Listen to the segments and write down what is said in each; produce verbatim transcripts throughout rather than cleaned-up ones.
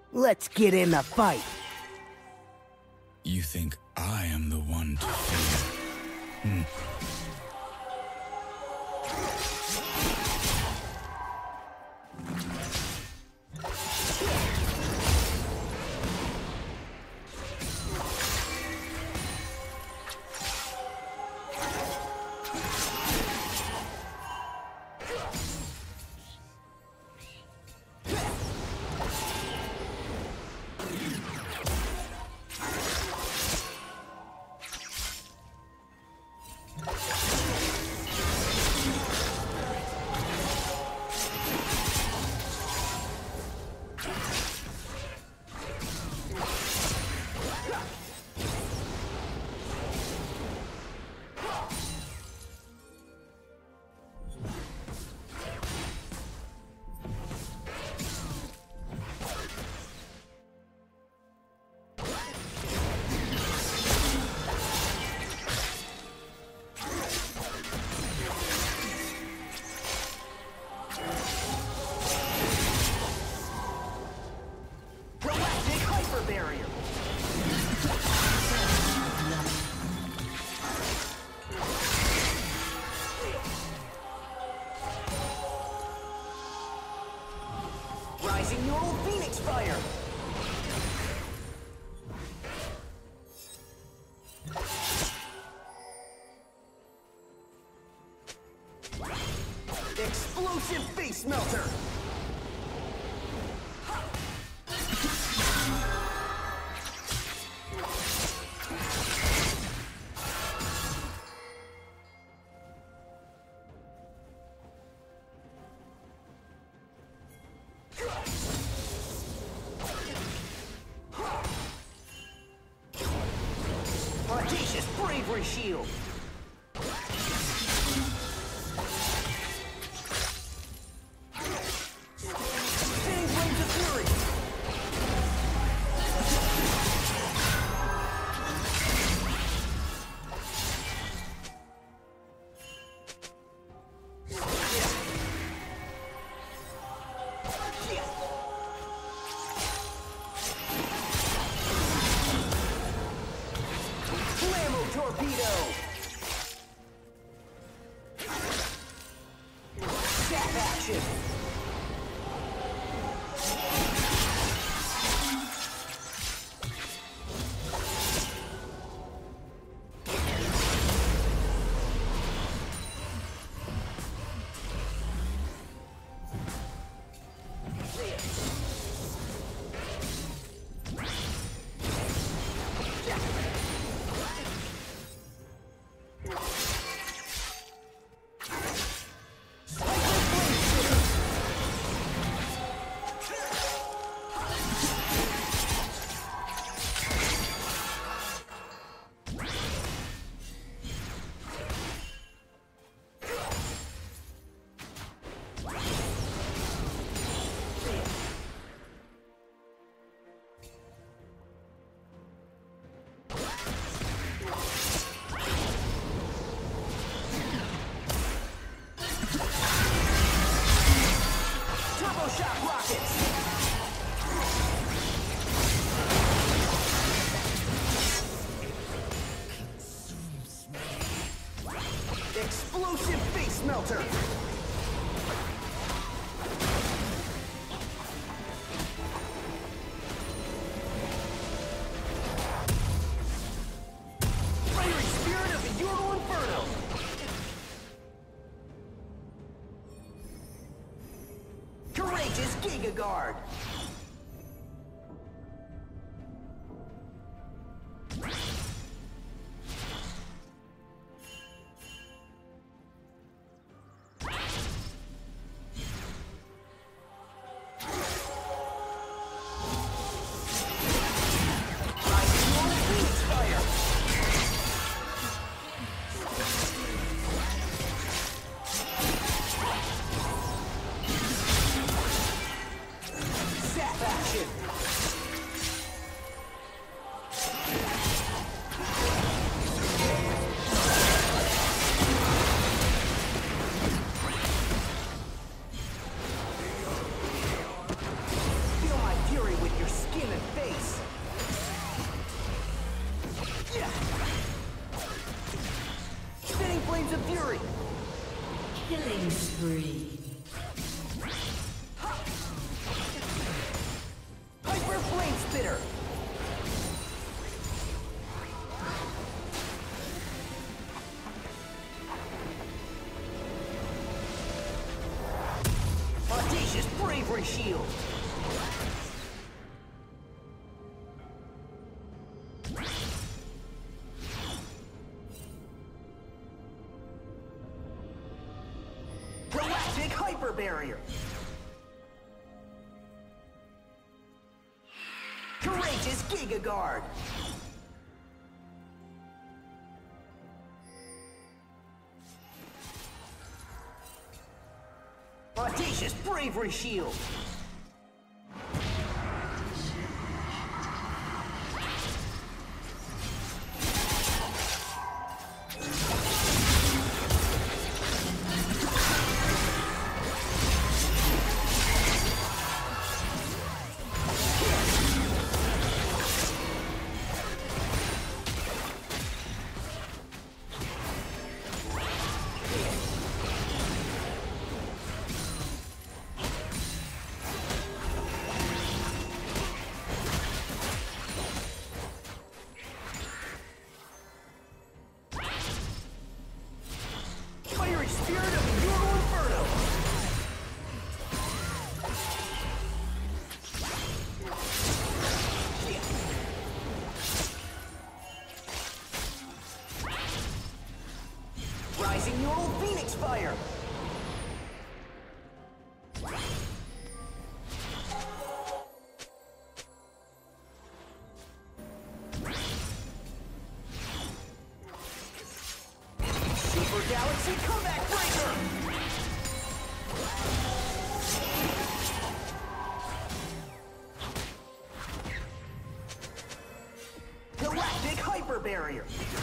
Let's get in the fight. You think I am the one to fear? Hmm. Explosive face melter! Audacious bravery shield! Explosive face melter! Fiery spirit of the Euro Inferno! Courageous Giga Guard! skin and face. Yeah. Spinning flames of fury. Killing spree. Hyper flame spitter. Audacious bravery shield. Galactic hyper barrier. Courageous Giga Guard. Audacious bravery shield. Rising Neural Phoenix Fire! Super Galaxy Comeback Breaker! Galactic Hyper Barrier!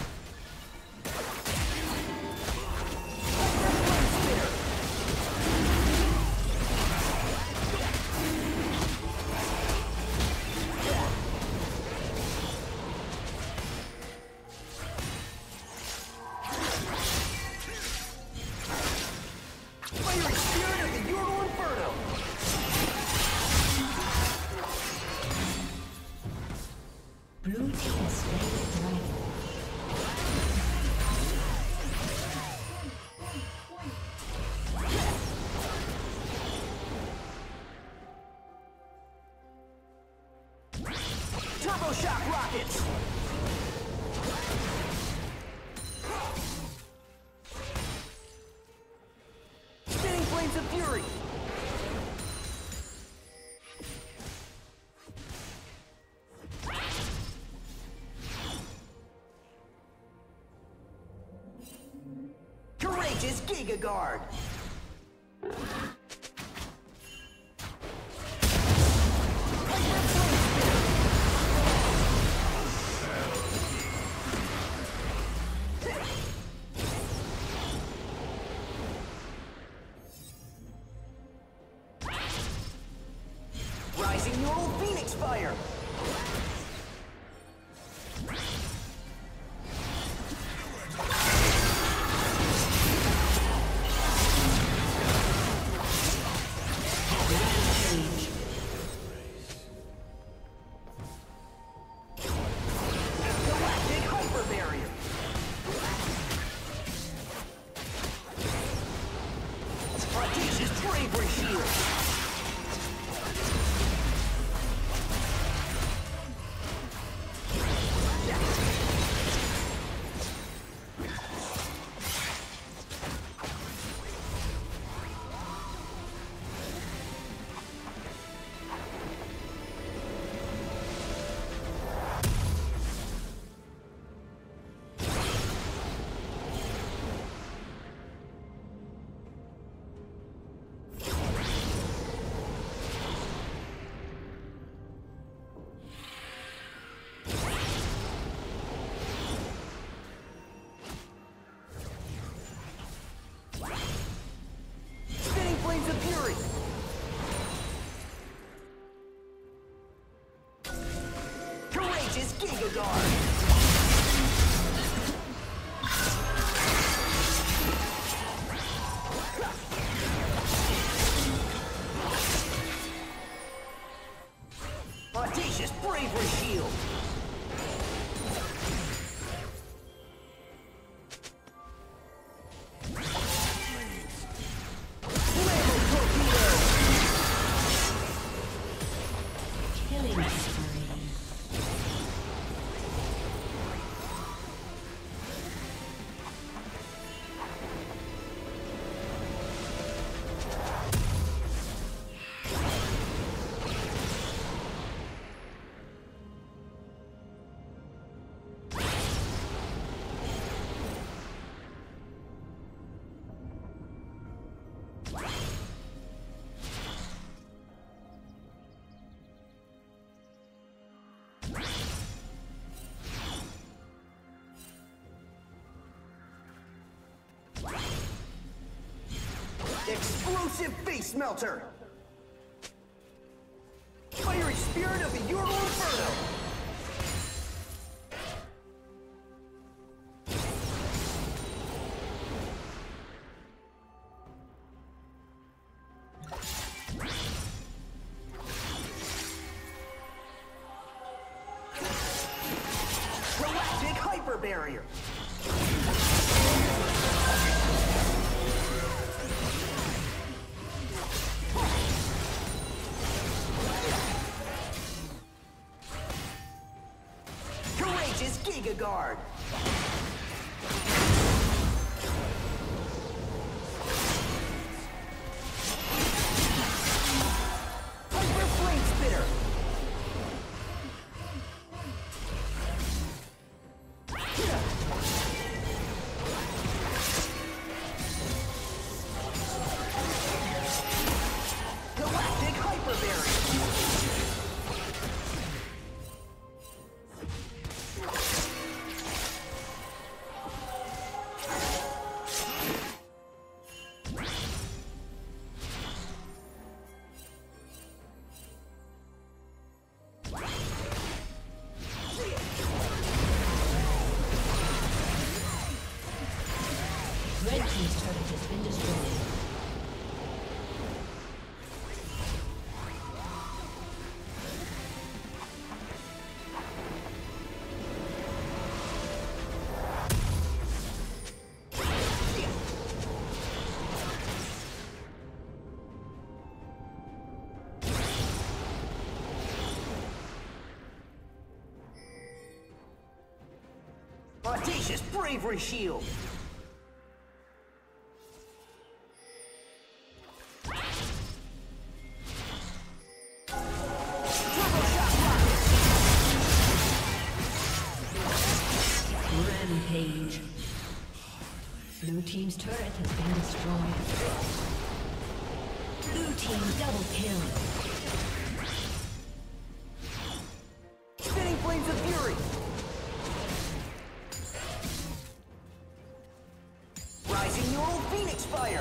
Turbo Shock Rockets! Spinning Flames of Fury! Courageous Giga Guard! Rising Neural Phoenix Fire! Galactic Hyper Barrier! Audacious Bravery Shield! Courageous Giga Guard. Audacious Bravery Shield! Flammo Torpedo! Killing spree. Explosive Face Melter! Fiery Spirit of the Ural Inferno! Galactic Hyper Barrier! Courageous Giga Guard! Hyper Flame Spitter! Galactic Hyper Barrier! Red team's turret has been destroyed. Audacious Bravery Shield! Turbo Shock Rocket! Rampage. Blue team's turret has been destroyed. Blue team double kill. Spinning Flames of Fury! Rising Neural Phoenix Fire!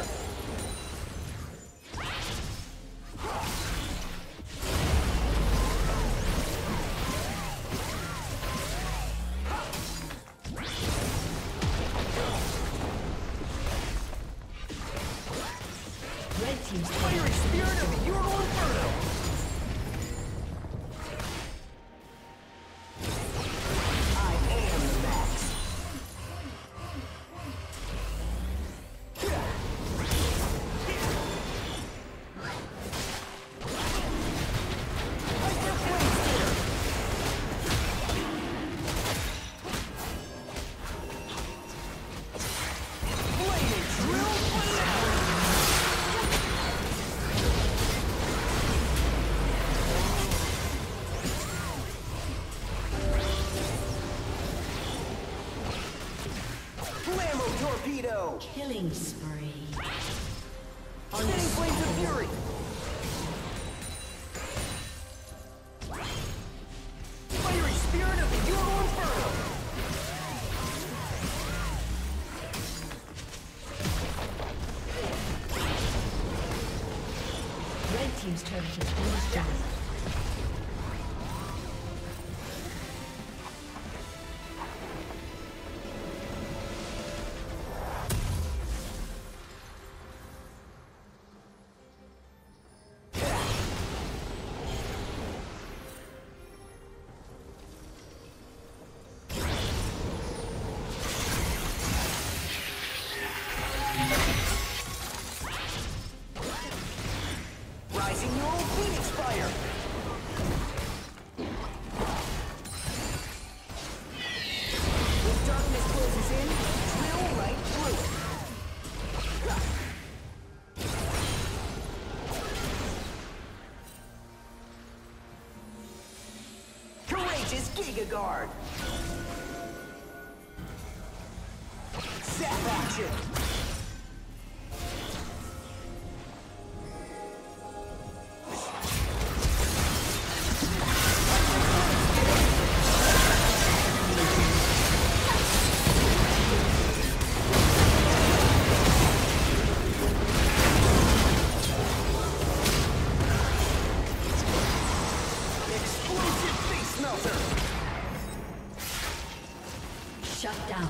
Red team's Fiery turret. Spirit of the Ural Inferno! I am Max! Hyper Flame Spitter! Flaming Drill Finale! Flammo Torpedo! Killing spree. Spinning Flames of Fury! Fiery Spirit of the Ural Inferno! Red team's turret has been destroyed. Courageous Giga Guard. Zap action. Shut down.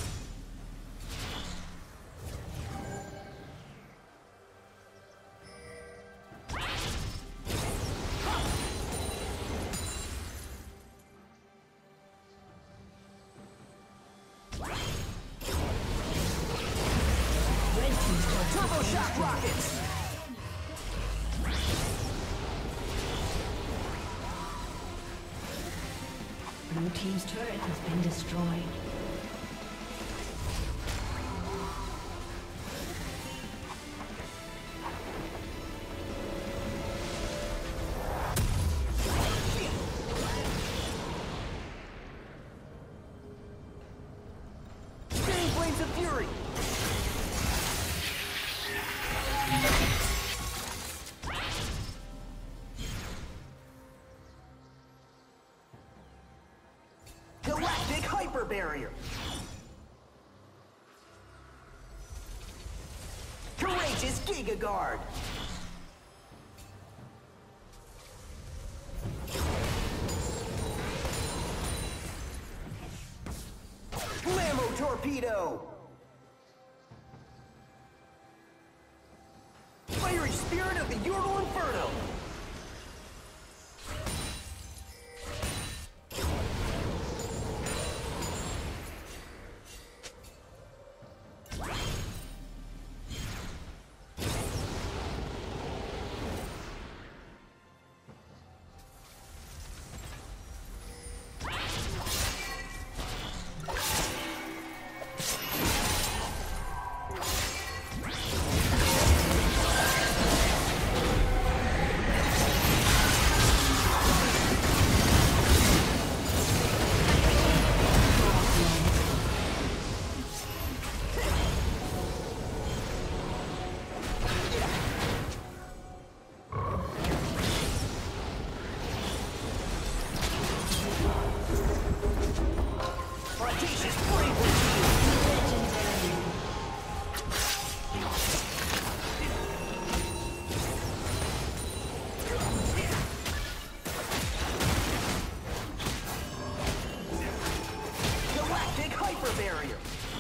Turbo shock rockets. Blue team's turret has been destroyed. Spinning flames of fury. Galactic hyper barrier. Courageous Giga Guard. Blammo torpedo. Fiery spirit of the Ural Inferno. Barrier.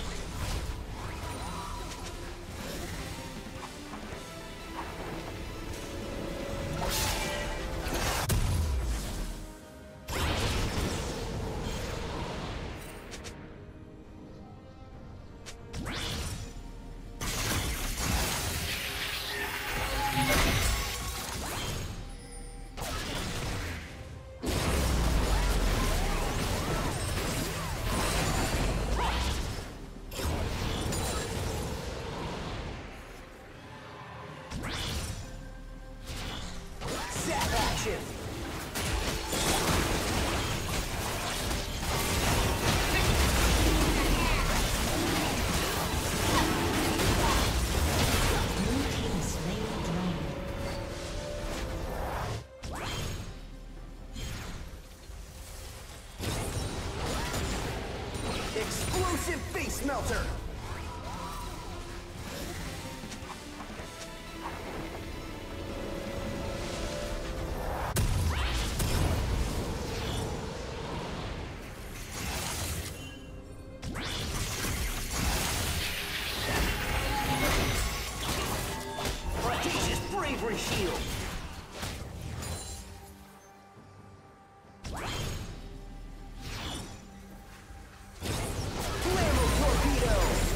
Action. Explosive face melter. Bravery shield. Blammo torpedo.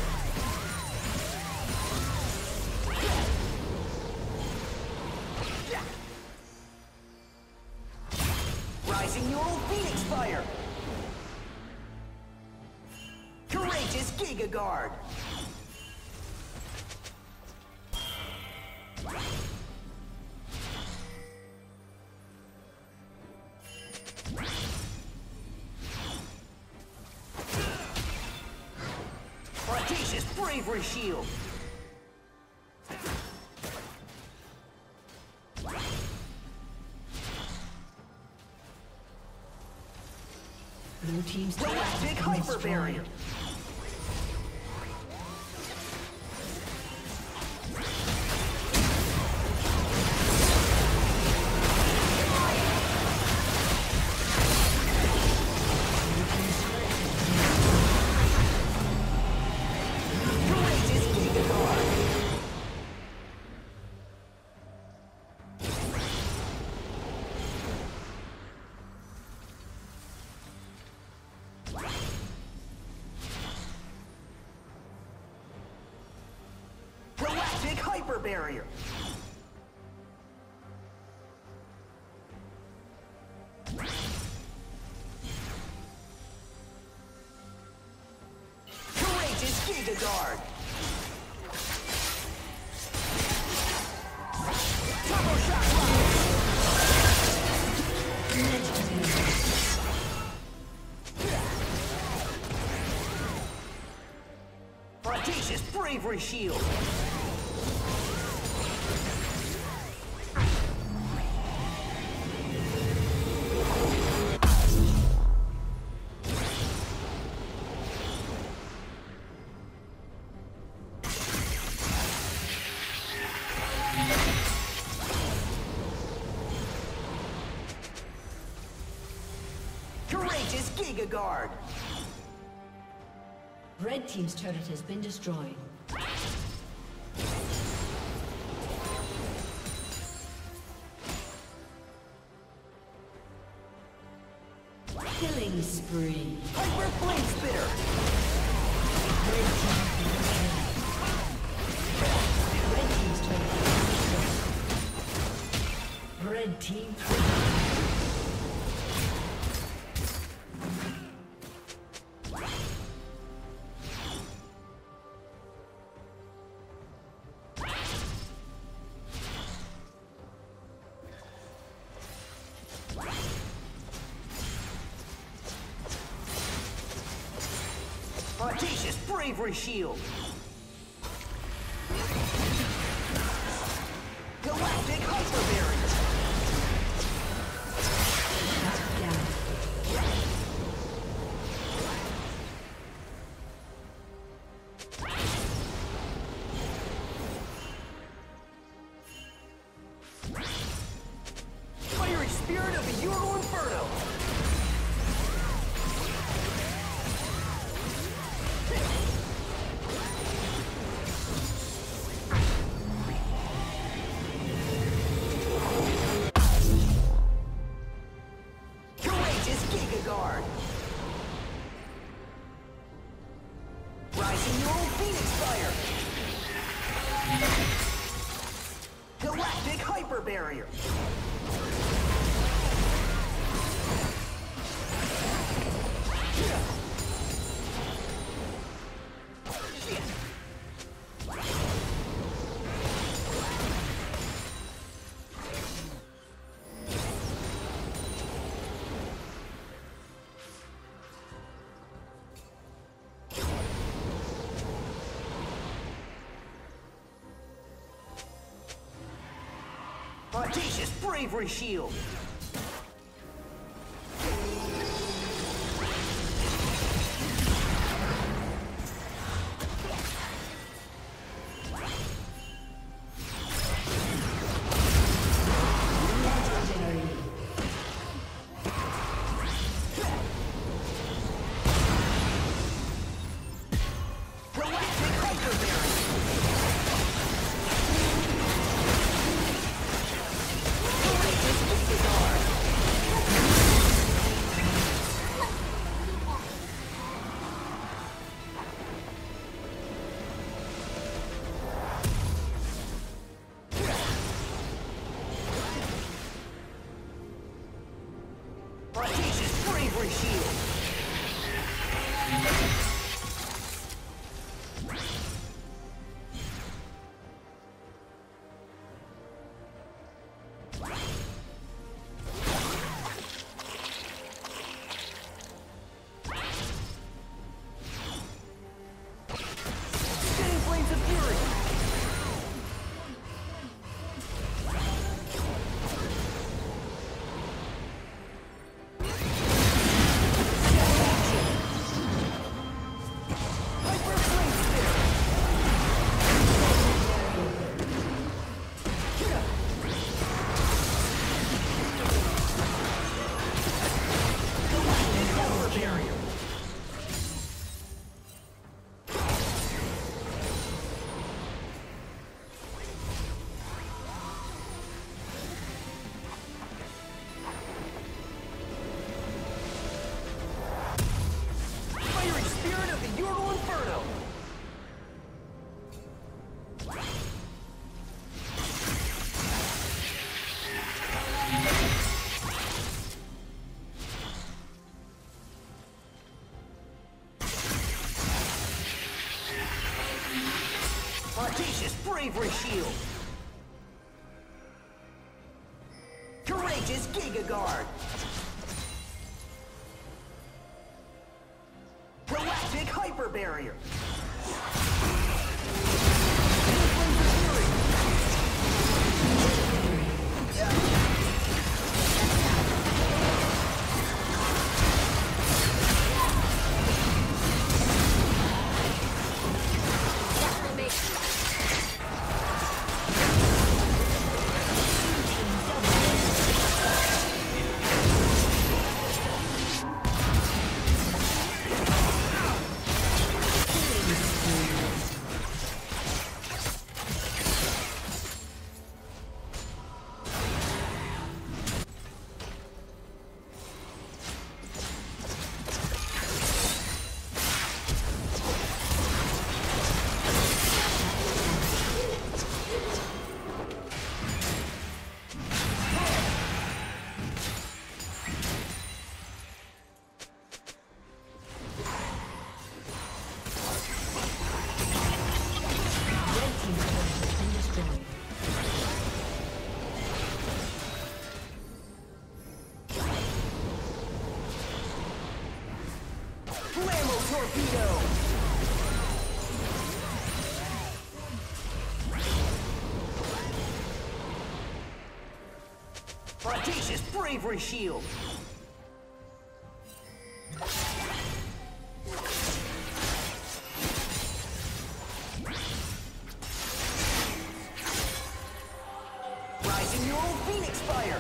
Rising Ural Phoenix fire. Courageous Giga Guard. bravery shield. Blue team's turret has Galactic been hyper destroyed. barrier. Galactic hyper barrier. Courageous Giga Guard. Turbo Shock Rock. Audacious bravery shield. Courageous Giga Guard. Red team's turret has been destroyed. Killing spree. Hyper Flame Spitter. Red team's turret has been destroyed. Red team Audacious bravery shield. Galactic hyper barrier. Fiery spirit of the Euro Inferno. Rising Neural Phoenix Fire! Galactic Hyper Barrier! Audacious Bravery Shield! Bravery Shield. Courageous Giga Guard. Galactic Hyper Barrier. Torpedo! Audacious Bravery Shield! Rising Neural Phoenix Fire!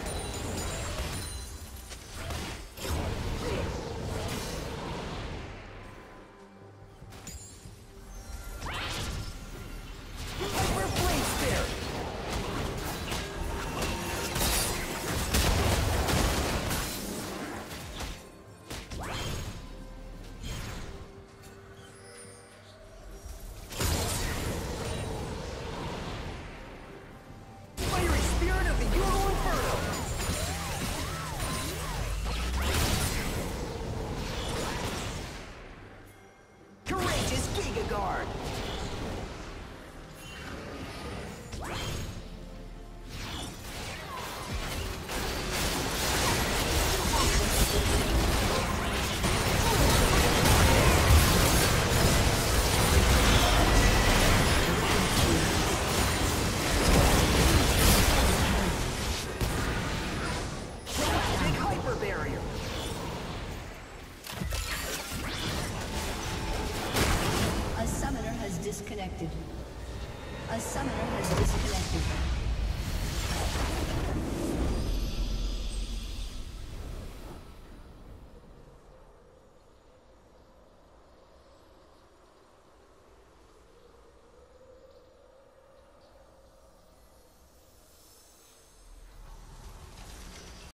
Disconnected. A summoner has disconnected.